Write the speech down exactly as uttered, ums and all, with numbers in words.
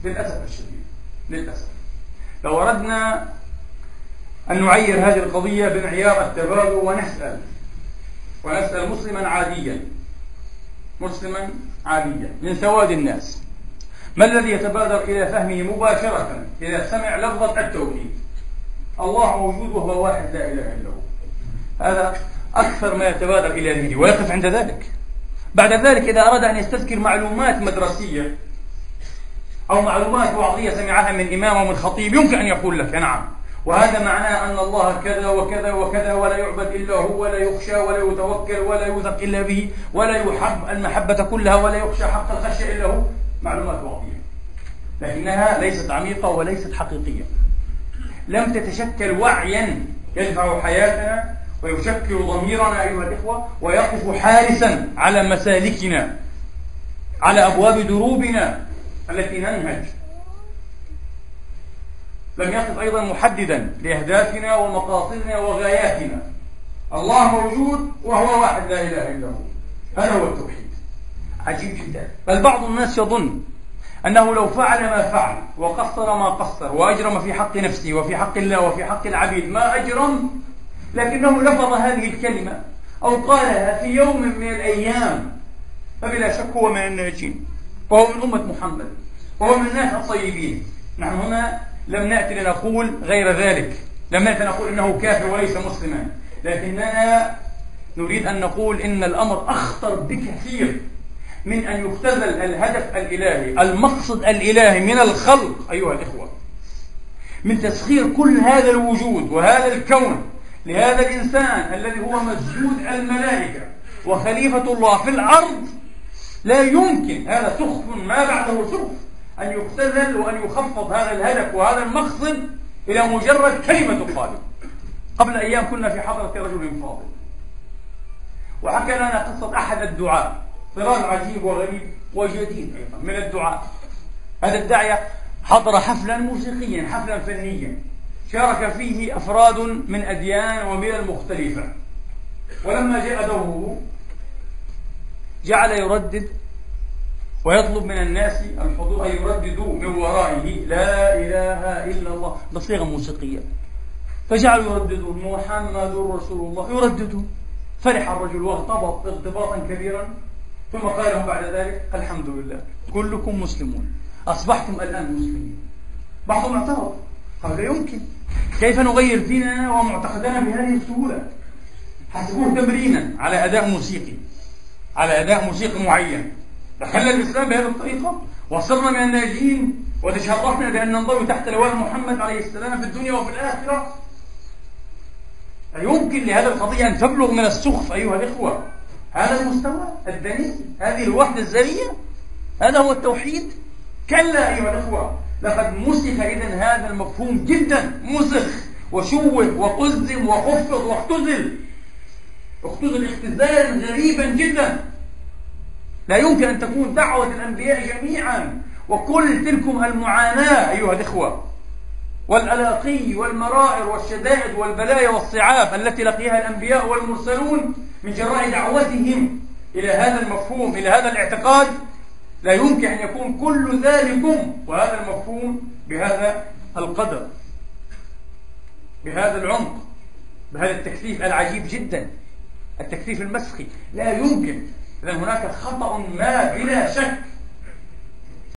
للأسف الشديد. للأسف لو أردنا أن نعير هذه القضية بمعيار التبادل ونسأل ونسأل مسلما عاديا مسلما عاديا من سواد الناس، ما الذي يتبادر إلى فهمه مباشرة إذا سمع لفظة التوحيد؟ الله موجود وهو واحد لا إله إلا هو. هذا أكثر ما يتبادر إلى ذهنه ويقف عند ذلك. بعد ذلك إذا أراد أن يستذكر معلومات مدرسية أو معلومات وعظية سمعها من إمام أو من خطيب، يمكن أن يقول لك نعم، وهذا معناه أن الله كذا وكذا وكذا، ولا يعبد إلا هو، ولا يخشى ولا يتوكل ولا يوثق إلا به، ولا يحب المحبة كلها، ولا يخشى حق الخشية إلا هو. معلومات وعظية لكنها ليست عميقة وليست حقيقية، لم تتشكل وعيا يدفع حياتنا ويشكل ضميرنا أيها الإخوة، ويقف حارسا على مسالكنا، على أبواب دروبنا التي ننهج. لم يقف أيضا محددا لأهدافنا ومقاصدنا وغاياتنا. الله موجود وهو واحد لا إله إلا هو، هذا هو التوحيد. عجيب جدا. بل بعض الناس يظن أنه لو فعل ما فعل وقصر ما قصر وأجرم في حق نفسه وفي حق الله وفي حق العبيد ما أجرم، لكنه لفظ هذه الكلمة أو قالها في يوم من الأيام، فبلا شك هو من الناجين، وهو من أمة محمد، وهو من الناس الطيبين. نحن هنا لم نأتي لنقول غير ذلك، لم نأتي لنقول إنه كافر وليس مسلما، لكننا نريد أن نقول إن الأمر أخطر بكثير من أن يختزل الهدف الإلهي، المقصد الإلهي من الخلق أيها الإخوة، من تسخير كل هذا الوجود وهذا الكون لهذا الإنسان الذي هو مسجود الملائكة وخليفة الله في الأرض. لا يمكن، هذا سخف ما بعده سخف، أن يختزل وأن يخفض هذا الهدف وهذا المقصد إلى مجرد كلمة تقال. قبل أيام كنا في حضرة رجل فاضل وحكى لنا قصة أحد الدعاة، طراز عجيب وغريب وجديد أيضا من الدعاء. هذا الداعية حضر حفلا موسيقيا، حفلا فنيا، شارك فيه أفراد من أديان وملل مختلفة، ولما جاء دوره جعل يردد ويطلب من الناس الحضور أن يرددوا من ورائه لا إله إلا الله بصيغة موسيقية، فجعلوا يرددون محمد رسول الله، يرددون. فرح الرجل واغتبط اغتباطا كبيرا، ثم قال لهم بعد ذلك الحمد لله كلكم مسلمون، أصبحتم الآن مسلمين. بعضهم اعترض، قال لا يمكن، كيف نغير ديننا ومعتقدنا بهذه السهولة؟ حسبوه تمرينا على أداء موسيقي، على أداء موسيقي معين. دخلنا الإسلام بهذه الطريقة وصرنا من الناجين وتشرفنا بأن ننضوي تحت لواء محمد عليه السلام في الدنيا وفي الآخرة. لا يمكن لهذه القضية أن تبلغ من السخف أيها الإخوة، هذا المستوى الدنيء، هذه الوحدة الذرية، هذا هو التوحيد؟ كلا أيها الإخوة، لقد مسخ إذن هذا المفهوم جدا، مسخ وشوه وقزم وخفض واختزل، اختزل اختزالا غريبا جدا. لا يمكن أن تكون دعوة الأنبياء جميعا وكل تلكم المعاناة أيها الإخوة والألاقي والمرائر والشدائد والبلايا والصعاب التي لقيها الأنبياء والمرسلون من جراء دعوتهم إلى هذا المفهوم، إلى هذا الاعتقاد. لا يمكن أن يكون كل ذلكم وهذا المفهوم بهذا القدر، بهذا العمق، بهذا التكثيف العجيب جدا، التكثيف المسخي. لا يمكن. إذن هناك خطأ ما بلا شك